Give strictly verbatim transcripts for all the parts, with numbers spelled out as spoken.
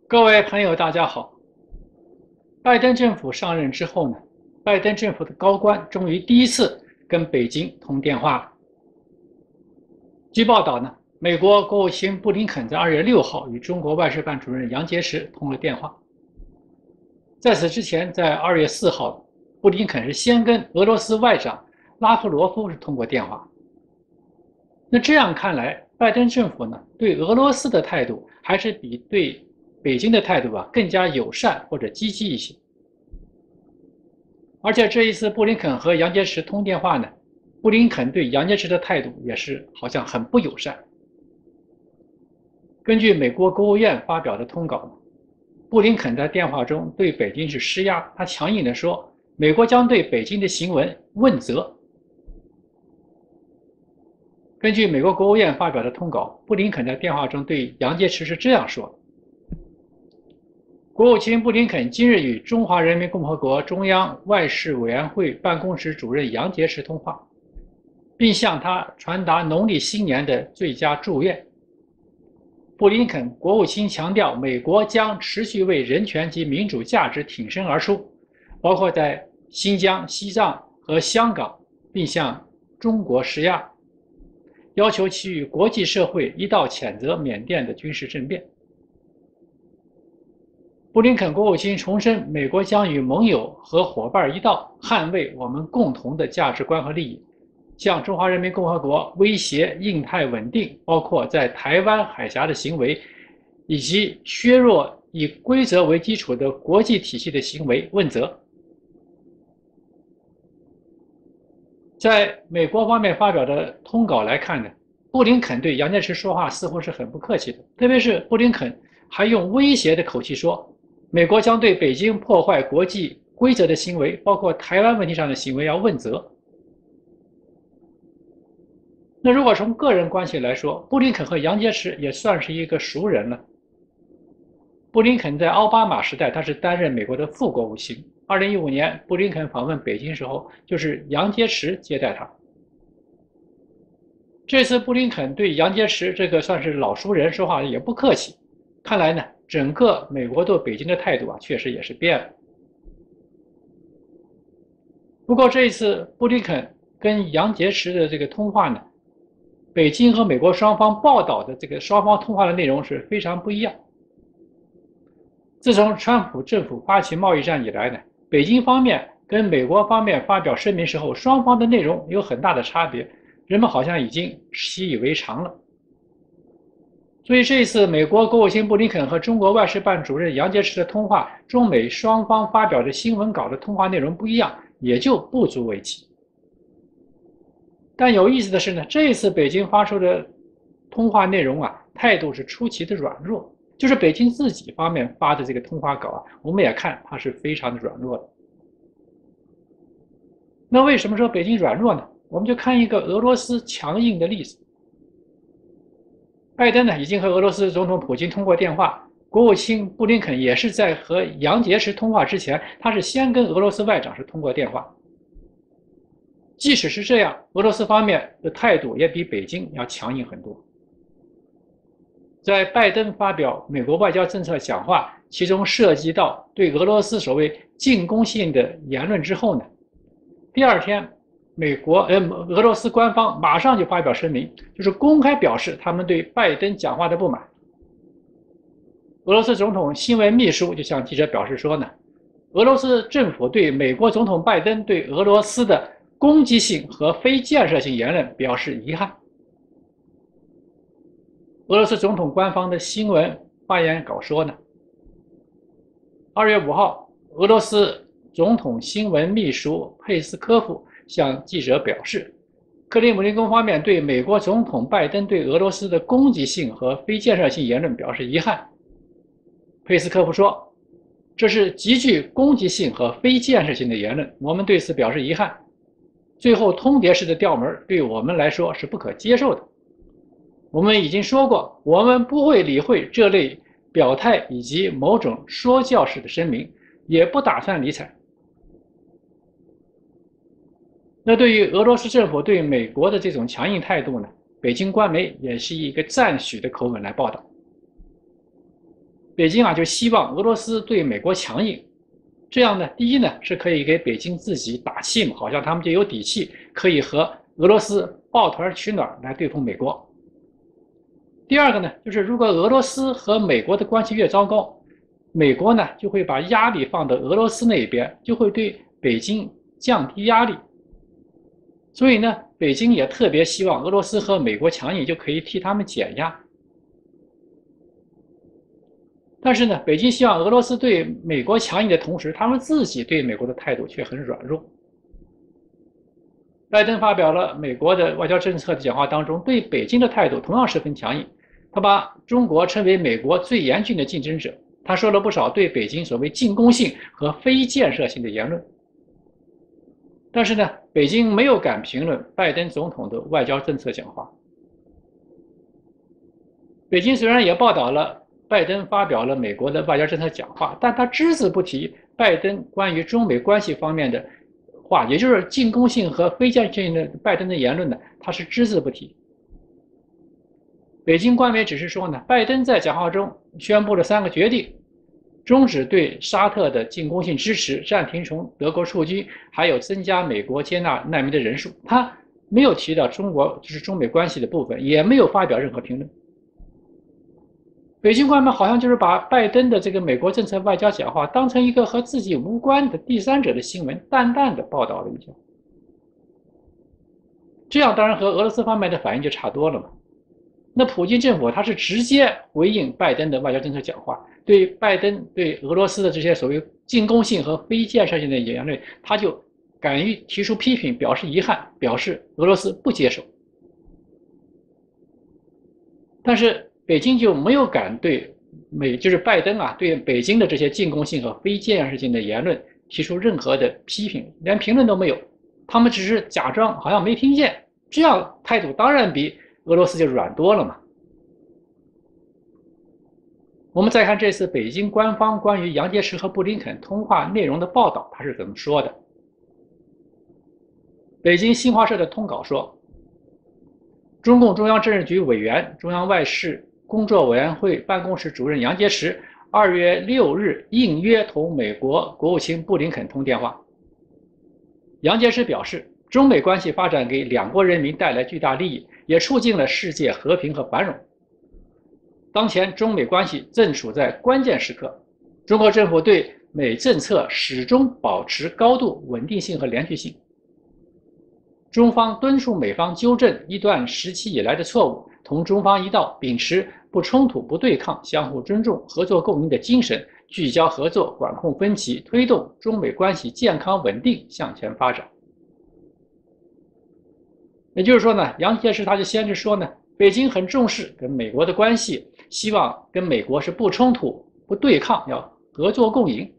各位朋友，大家好。拜登政府上任之后呢，拜登政府的高官终于第一次跟北京通电话了。据报道呢，美国国务卿布林肯在二月六号与中国外事办主任杨洁篪通了电话。在此之前，在二月四号，布林肯是先跟俄罗斯外长拉夫罗夫是通过电话。那这样看来，拜登政府呢对俄罗斯的态度还是比对北京的态度啊更加友善或者积极一些。而且这一次布林肯和杨洁篪通电话呢，布林肯对杨洁篪的态度也是好像很不友善。根据美国国务院发表的通稿，布林肯在电话中对北京是施压，他强硬地说，美国将对北京的行为问责。根据美国国务院发表的通稿，布林肯在电话中对杨洁篪是这样说的：国务卿布林肯今日与中华人民共和国中央外事委员会办公室主任杨洁篪通话，并向他传达农历新年的最佳祝愿。布林肯国务卿强调，美国将持续为人权及民主价值挺身而出，包括在新疆、西藏和香港，并向中国施压，要求其与国际社会一道谴责缅甸的军事政变。布林肯国务卿重申，美国将与盟友和伙伴一道捍卫我们共同的价值观和利益，向中华人民共和国威胁印太稳定，包括在台湾海峡的行为，以及削弱以规则为基础的国际体系的行为问责。在美国方面发表的通稿来看呢，布林肯对杨洁篪说话似乎是很不客气的，特别是布林肯还用威胁的口气说，美国将对北京破坏国际规则的行为，包括台湾问题上的行为要问责。那如果从个人关系来说，布林肯和杨洁篪也算是一个熟人了。布林肯在奥巴马时代，他是担任美国的副国务卿。二零一五年，布林肯访问北京时候，就是杨洁篪接待他。这次布林肯对杨洁篪这个算是老熟人说话也不客气，看来呢，整个美国对北京的态度啊，确实也是变了。不过这一次布林肯跟杨洁篪的这个通话呢，北京和美国双方报道的这个双方通话的内容是非常不一样。自从川普政府发起贸易战以来呢，北京方面跟美国方面发表声明时候，双方的内容有很大的差别，人们好像已经习以为常了。所以这一次美国国务卿布林肯和中国外事办主任杨洁篪的通话，中美双方发表的新闻稿的通话内容不一样，也就不足为奇。但有意思的是呢，这一次北京发出的通话内容啊，态度是出奇的软弱。就是北京自己方面发的这个通话稿啊，我们也看它是非常的软弱的。那为什么说北京软弱呢？我们就看一个俄罗斯强硬的例子。拜登呢已经和俄罗斯总统普京通过电话，国务卿布林肯也是在和杨洁篪通话之前，他是先跟俄罗斯外长是通过电话。即使是这样，俄罗斯方面的态度也比北京要强硬很多。在拜登发表美国外交政策讲话，其中涉及到对俄罗斯所谓进攻性的言论之后呢，第二天，美国呃俄罗斯官方马上就发表声明，就是公开表示他们对拜登讲话的不满。俄罗斯总统新闻秘书就向记者表示说呢，俄罗斯政府对美国总统拜登对俄罗斯的攻击性和非建设性言论表示遗憾。俄罗斯总统官方的新闻发言稿说呢，二月五号，俄罗斯总统新闻秘书佩斯科夫向记者表示，克里姆林宫方面对美国总统拜登对俄罗斯的攻击性和非建设性言论表示遗憾。佩斯科夫说，这是极具攻击性和非建设性的言论，我们对此表示遗憾。最后通牒式的调门对我们来说是不可接受的。我们已经说过，我们不会理会这类表态以及某种说教式的声明，也不打算理睬。那对于俄罗斯政府对美国的这种强硬态度呢，北京官媒也是以一个赞许的口吻来报道。 北京啊就希望俄罗斯对美国强硬，这样呢，第一呢是可以给北京自己打气嘛，好像他们就有底气可以和俄罗斯抱团取暖来对付美国。第二个呢，就是如果俄罗斯和美国的关系越糟糕，美国呢就会把压力放到俄罗斯那一边，就会对北京降低压力。所以呢，北京也特别希望俄罗斯和美国强硬，就可以替他们减压。但是呢，北京希望俄罗斯对美国强硬的同时，他们自己对美国的态度却很软弱。拜登发表了美国的外交政策的讲话当中，对北京的态度同样十分强硬。他把中国称为美国最严峻的竞争者，他说了不少对北京所谓进攻性和非建设性的言论。但是呢，北京没有敢评论拜登总统的外交政策讲话。北京虽然也报道了拜登发表了美国的外交政策讲话，但他只字不提拜登关于中美关系方面的话，也就是进攻性和非建设性的拜登的言论呢，他是只字不提。北京官媒只是说呢，拜登在讲话中宣布了三个决定：终止对沙特的进攻性支持，暂停从德国出军，还有增加美国接纳难民的人数。他没有提到中国就是中美关系的部分，也没有发表任何评论。北京官媒好像就是把拜登的这个美国政策外交讲话当成一个和自己无关的第三者的新闻，淡淡的报道了一下。这样当然和俄罗斯方面的反应就差多了嘛。那普京政府他是直接回应拜登的外交政策讲话，对拜登对俄罗斯的这些所谓进攻性和非建设性的言论，他就敢于提出批评，表示遗憾，表示俄罗斯不接受。但是北京就没有敢对美，就是拜登啊，对北京的这些进攻性和非建设性的言论提出任何的批评，连评论都没有。他们只是假装好像没听见，这样态度当然比俄罗斯就软多了嘛。我们再看这次北京官方关于杨洁篪和布林肯通话内容的报道，他是怎么说的？北京新华社的通稿说，中共中央政治局委员、中央外事工作委员会办公室主任杨洁篪二月六日应约同美国国务卿布林肯通电话。杨洁篪表示，中美关系发展给两国人民带来巨大利益，也促进了世界和平和繁荣。当前中美关系正处在关键时刻，中国政府对美政策始终保持高度稳定性和连续性。中方敦促美方纠正一段时期以来的错误，同中方一道秉持不冲突、不对抗、相互尊重、合作共赢的精神，聚焦合作，管控分歧，推动中美关系健康稳定向前发展。也就是说呢，杨洁篪他就先是说呢，北京很重视跟美国的关系，希望跟美国是不冲突、不对抗，要合作共赢。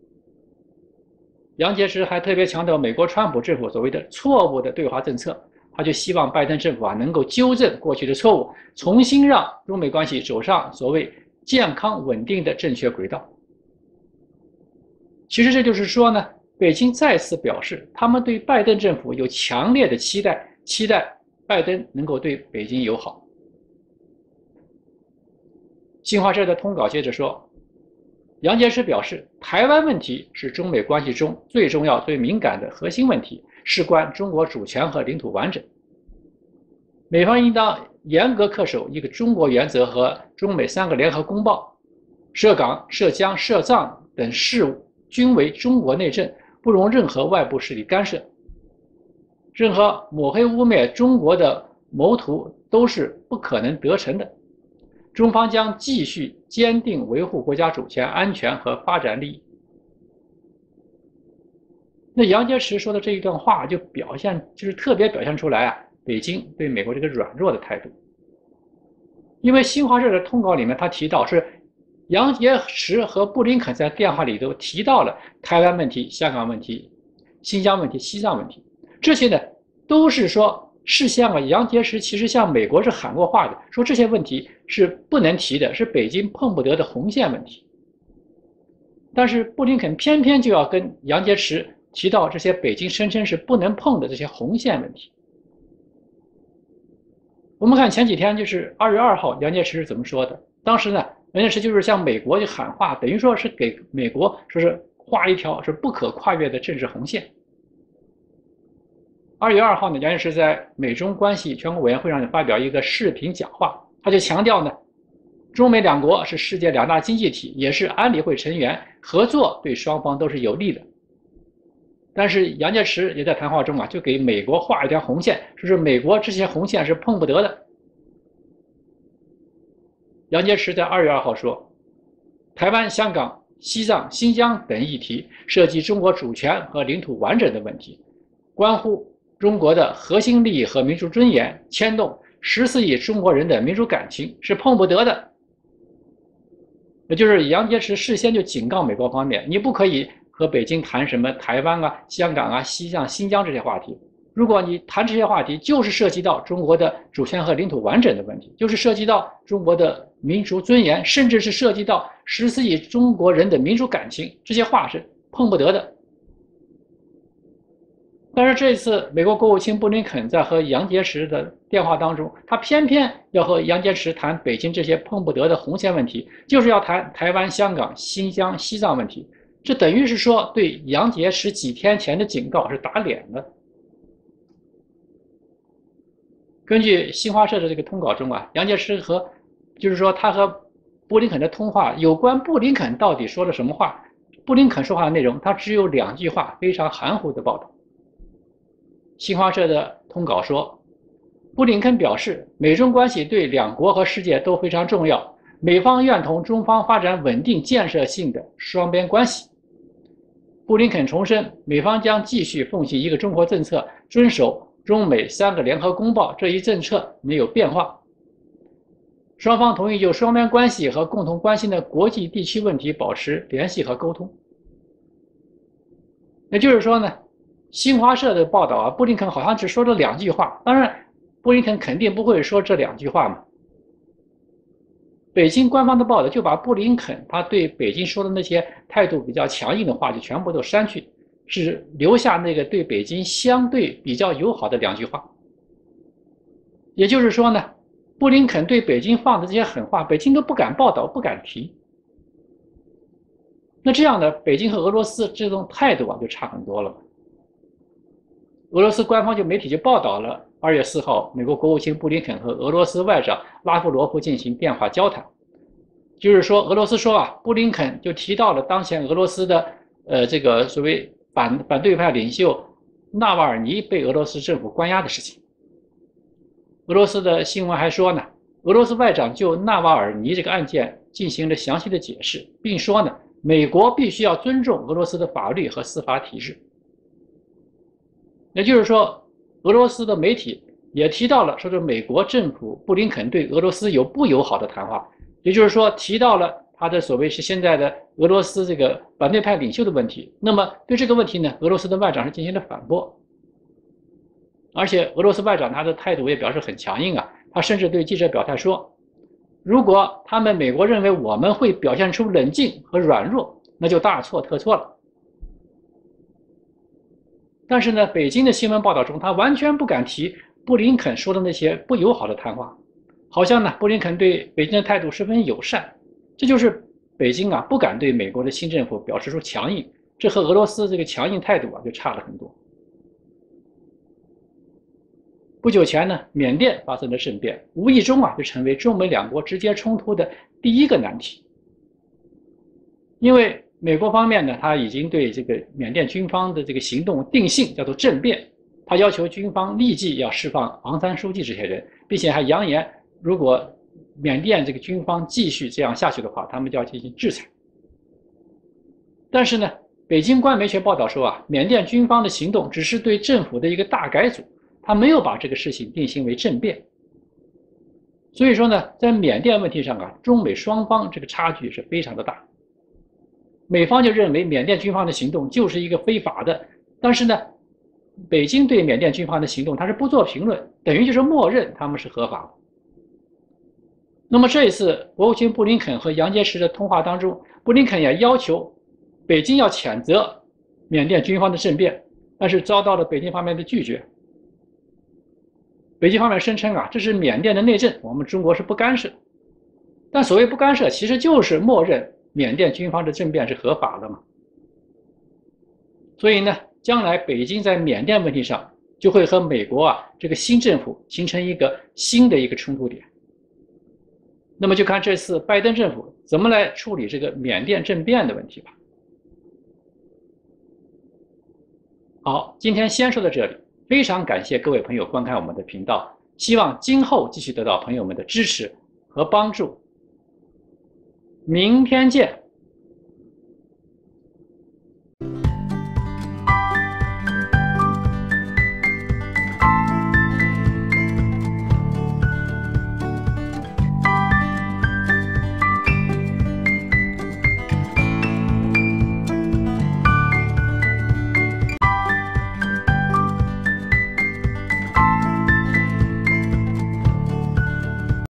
杨洁篪还特别强调美国川普政府所谓的错误的对华政策，他就希望拜登政府啊能够纠正过去的错误，重新让中美关系走上所谓健康稳定的正确轨道。其实这就是说呢，北京再次表示他们对拜登政府有强烈的期待，期待拜登能够对北京友好。新华社的通稿接着说，杨洁篪表示，台湾问题是中美关系中最重要、最敏感的核心问题，事关中国主权和领土完整。美方应当严格恪守一个中国原则和中美三个联合公报，涉港、涉疆、涉藏等事务均为中国内政，不容任何外部势力干涉。任何抹黑污蔑中国的谋图都是不可能得逞的。中方将继续坚定维护国家主权、安全和发展利益。那杨洁篪说的这一段话，就表现就是特别表现出来啊，北京对美国这个软弱的态度。因为新华社的通稿里面，他提到是杨洁篪和布林肯在电话里头提到了台湾问题、香港问题、新疆问题、西藏问题，这些呢都是说。事先啊，杨洁篪其实向美国是喊过话的，说这些问题是不能提的，是北京碰不得的红线问题。但是布林肯偏偏就要跟杨洁篪提到这些北京声称是不能碰的这些红线问题。我们看前几天，就是二月二号，杨洁篪是怎么说的？当时呢， 杨洁篪就是向美国就喊话，等于说是给美国说是画一条是不可跨越的政治红线。二月二号呢，杨洁篪在美中关系全国委员会上发表一个视频讲话，他就强调呢，中美两国是世界两大经济体，也是安理会成员，合作对双方都是有利的。但是杨洁篪也在谈话中啊，就给美国画一条红线，说是美国这些红线是碰不得的。杨洁篪在二月二号说，台湾、香港、西藏、新疆等议题涉及中国主权和领土完整的问题，关乎中国的核心利益和民族尊严，牵动十四亿中国人的民主感情，是碰不得的。也就是杨洁篪事先就警告美国方面，你不可以和北京谈什么台湾啊、香港啊、西藏、新疆这些话题。如果你谈这些话题，就是涉及到中国的主权和领土完整的问题，就是涉及到中国的民族尊严，甚至是涉及到十四亿中国人的民主感情，这些话是碰不得的。但是这一次，美国国务卿布林肯在和杨洁篪的电话当中，他偏偏要和杨洁篪谈北京这些碰不得的红线问题，就是要谈台湾、香港、新疆、西藏问题。这等于是说对杨洁篪几天前的警告是打脸了。根据新华社的这个通稿中啊，杨洁篪和就是说他和布林肯的通话，有关布林肯到底说了什么话，布林肯说话的内容，他只有两句话，非常含糊的报道。新华社的通稿说，布林肯表示，美中关系对两国和世界都非常重要，美方愿同中方发展稳定建设性的双边关系。布林肯重申，美方将继续奉行一个中国政策，遵守中美三个联合公报，这一政策没有变化。双方同意就双边关系和共同关心的国际地区问题保持联系和沟通。也就是说呢，新华社的报道啊，布林肯好像只说了两句话，当然，布林肯肯定不会说这两句话嘛。北京官方的报道就把布林肯他对北京说的那些态度比较强硬的话就全部都删去，只留下那个对北京相对比较友好的两句话。也就是说呢，布林肯对北京放的这些狠话，北京都不敢报道，不敢提。那这样呢，北京和俄罗斯这种态度啊就差很多了。俄罗斯官方就媒体就报道了二月四号，美国国务卿布林肯和俄罗斯外长拉夫罗夫进行电话交谈，就是说俄罗斯说啊，布林肯就提到了当前俄罗斯的呃这个所谓反反对派领袖纳瓦尔尼被俄罗斯政府关押的事情。俄罗斯的新闻还说呢，俄罗斯外长就纳瓦尔尼这个案件进行了详细的解释，并说呢，美国必须要尊重俄罗斯的法律和司法体制。也就是说，俄罗斯的媒体也提到了，说是美国政府布林肯对俄罗斯有不友好的谈话，也就是说提到了他的所谓是现在的俄罗斯这个反对派领袖的问题。那么对这个问题呢，俄罗斯的外长是进行了反驳，而且俄罗斯外长他的态度也表示很强硬啊，他甚至对记者表态说，如果他们美国认为我们会表现出冷静和软弱，那就大错特错了。但是呢，北京的新闻报道中，他完全不敢提布林肯说的那些不友好的谈话，好像呢，布林肯对北京的态度十分友善。这就是北京啊，不敢对美国的新政府表示出强硬，这和俄罗斯这个强硬态度啊，就差了很多。不久前呢，缅甸发生了政变，无意中啊，就成为中美两国直接冲突的第一个难题。因为美国方面呢，他已经对这个缅甸军方的这个行动定性，叫做政变。他要求军方立即要释放昂山素季这些人，并且还扬言，如果缅甸这个军方继续这样下去的话，他们就要进行制裁。但是呢，北京官媒却报道说啊，缅甸军方的行动只是对政府的一个大改组，他没有把这个事情定性为政变。所以说呢，在缅甸问题上啊，中美双方这个差距是非常的大。美方就认为缅甸军方的行动就是一个非法的，但是呢，北京对缅甸军方的行动它是不做评论，等于就是默认他们是合法的。那么这一次国务卿布林肯和杨洁篪的通话当中，布林肯也要求北京要谴责缅甸军方的政变，但是遭到了北京方面的拒绝。北京方面声称啊，这是缅甸的内政，我们中国是不干涉。 但所谓不干涉，其实就是默认缅甸军方的政变是合法的嘛。所以呢，将来北京在缅甸问题上就会和美国啊这个新政府形成一个新的一个冲突点。那么就看这次拜登政府怎么来处理这个缅甸政变的问题吧。好，今天先说到这里，非常感谢各位朋友观看我们的频道，希望今后继续得到朋友们的支持和帮助。明天见。